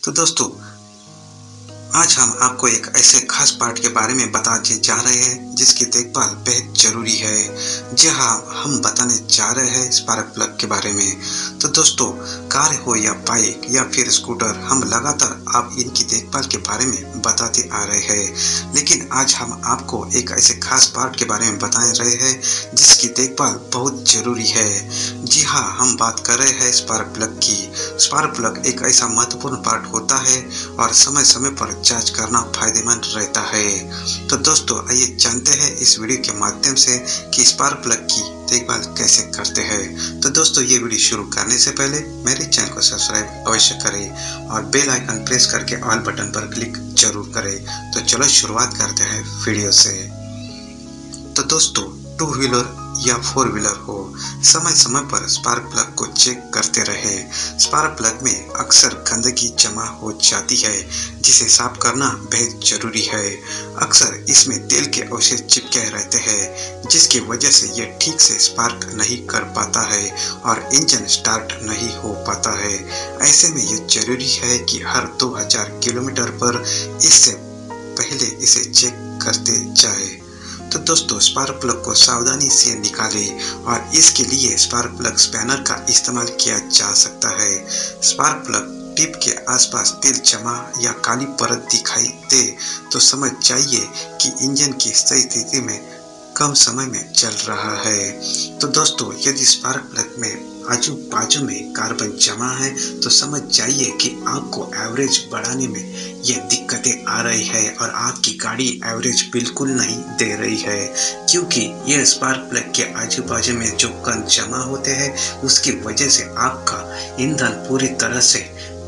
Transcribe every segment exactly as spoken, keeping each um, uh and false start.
तो दोस्तों, आज हम आपको एक ऐसे खास पार्ट के बारे में बताने जा रहे हैं जिसकी देखभाल बेहद जरूरी है। जी हाँ, हम बताने जा रहे हैं स्पार्क प्लग के बारे में। तो दोस्तों, कार हो या बाइक या फिर स्कूटर, हम लगातार आप इनकी देखभाल के बारे में बताते आ रहे हैं, लेकिन आज हम आपको एक ऐसे खास पार्ट के बारे में बता रहे हैं जिसकी देखभाल बहुत जरूरी है। जी हाँ, हम बात कर रहे हैं स्पार्क प्लग की। स्पार्क प्लग एक ऐसा महत्वपूर्ण पार्ट होता है और समय समय पर जांच करना फायदेमंद रहता है। तो दोस्तों, आइए जानते हैं इस वीडियो के माध्यम से कि स्पार्क प्लग की देखभाल कैसे करते हैं। तो दोस्तों, ये वीडियो शुरू करने से पहले मेरे चैनल को सब्सक्राइब अवश्य करें और बेल आइकन प्रेस करके ऑल बटन पर क्लिक जरूर करें। तो चलो शुरुआत करते हैं वीडियो से। तो दोस्तों, टू व्हीलर या फोर व्हीलर हो, समय समय पर स्पार्क प्लग को चेक करते रहे। स्पार्क प्लग में अक्सर गंदगी जमा हो जाती है जिसे साफ करना बेहद जरूरी है। अक्सर इसमें तेल के अवशेष चिपके रहते हैं जिसकी वजह से यह ठीक से स्पार्क नहीं कर पाता है और इंजन स्टार्ट नहीं हो पाता है। ऐसे में यह जरूरी है कि हर दो हज़ार किलोमीटर पर इससे पहले इसे चेक करते जाए। तो दोस्तों, स्पार्क प्लग को सावधानी से निकालें और इसके लिए स्पार्क प्लग स्पैनर का इस्तेमाल किया जा सकता है। स्पार्क प्लग टिप के आसपास तेल जमा या काली परत दिखाई दे तो समझ जाइए कि इंजन की सही स्थिति में कम समय में चल रहा है। तो दोस्तों, यदि स्पार्क प्लग में आजू बाजू में कार्बन जमा है तो समझ जाइए कि आपको एवरेज बढ़ाने में ये दिक्कतें आ रही है और आपकी गाड़ी एवरेज बिल्कुल नहीं दे रही है, क्योंकि यह स्पार्क प्लग के आजू बाजू में जो कण जमा होते हैं उसकी वजह से आपका ईंधन पूरी तरह से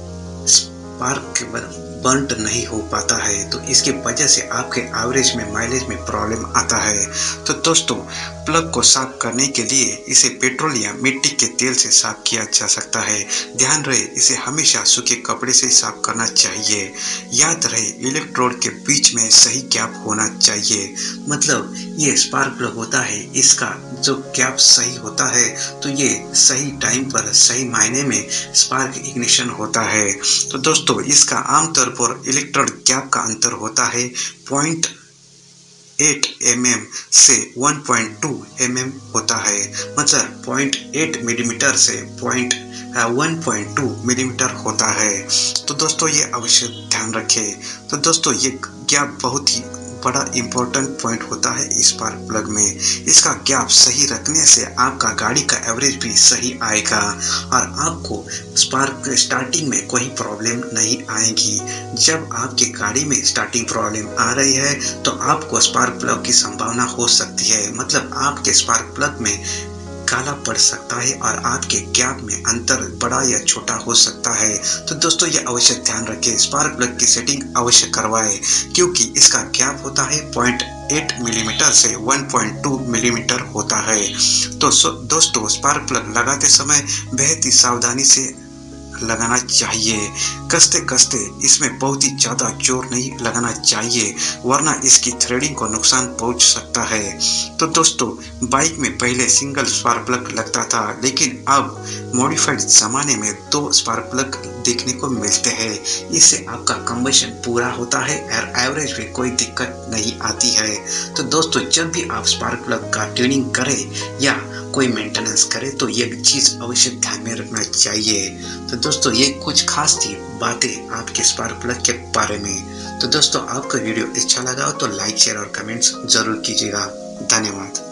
स्पार्क के बर्न नहीं हो पाता है। तो इसकी वजह से आपके एवरेज में माइलेज में प्रॉब्लम आता है। तो दोस्तों, प्लग को साफ करने के लिए इसे पेट्रोल या मिट्टी के तेल से साफ किया जा सकता है। ध्यान रहे, इसे हमेशा सूखे कपड़े से साफ करना चाहिए। याद रहे, इलेक्ट्रोड के बीच में सही गैप होना चाहिए। मतलब ये स्पार्क प्लग होता है, इसका जो गैप सही होता है तो ये सही टाइम पर सही मायने में स्पार्क इग्निशन होता है। तो दोस्तों, इसका आमतौर पर इलेक्ट्रोड गैप का अंतर होता है पॉइंट एट एम एम से one point two m m होता है। मतलब पॉइंट एट मिलीमीटर से point one point two millimetre होता है। तो दोस्तों, ये अवश्य ध्यान रखें। तो दोस्तों, ये गैप बहुत ही बड़ा इम्पोर्टेंट पॉइंट होता है स्पार्क प्लग में। इसका गैप सही रखने से आपका गाड़ी का एवरेज भी सही आएगा और आपको स्पार्क स्टार्टिंग में कोई प्रॉब्लम नहीं आएगी। जब आपकी गाड़ी में स्टार्टिंग प्रॉब्लम आ रही है तो आपको स्पार्क प्लग की संभावना हो सकती है। मतलब आपके स्पार्क प्लग में काला पड़ सकता है और आपके गैप में अंतर बड़ा या छोटा हो सकता है। तो दोस्तों, ये अवश्य ध्यान रखें, स्पार्क प्लग की सेटिंग अवश्य करवाएं, क्योंकि इसका गैप होता है पॉइंट एट मिलीमीटर से वन पॉइंट टू मिलीमीटर होता है। तो दोस्तों, स्पार्क प्लग लगाते समय बेहद ही सावधानी से लगाना चाहिए। कसते कसते इसमें बहुत ही ज़्यादा जोर नहीं लगाना चाहिए, वरना इसकी थ्रेडिंग को नुकसान पहुंच सकता है। तो दोस्तों, बाइक में पहले सिंगल स्पार्क प्लग लगता था, लेकिन अब मॉडिफाइड ज़माने में दो स्पार्क प्लग देखने को मिलते हैं। इससे आपका कंबशन पूरा होता है और एवरेज में कोई दिक्कत नहीं आती है। तो दोस्तों, जब भी आप स्पार्क प्लग का ट्यूनिंग करें या कोई मेंटेनेंस करें तो ये चीज़ अवश्य ध्यान में रखना चाहिए। तो दोस्तों, ये कुछ खास थी बातें आपके स्पार्क प्लग के बारे में। तो दोस्तों, आपका वीडियो अच्छा लगा हो तो लाइक शेयर और कमेंट्स जरूर कीजिएगा। धन्यवाद।